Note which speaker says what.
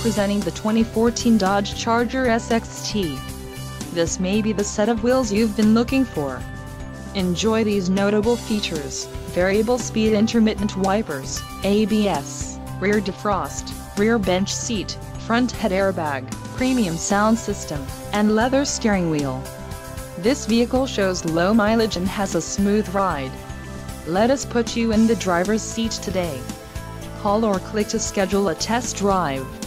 Speaker 1: Presenting the 2014 Dodge Charger SXT. This may be the set of wheels you've been looking for. Enjoy these notable features: variable speed intermittent wipers, ABS, rear defrost, rear bench seat, front head airbag, premium sound system, and leather steering wheel. This vehicle shows low mileage and has a smooth ride. Let us put you in the driver's seat today. Call or click to schedule a test drive.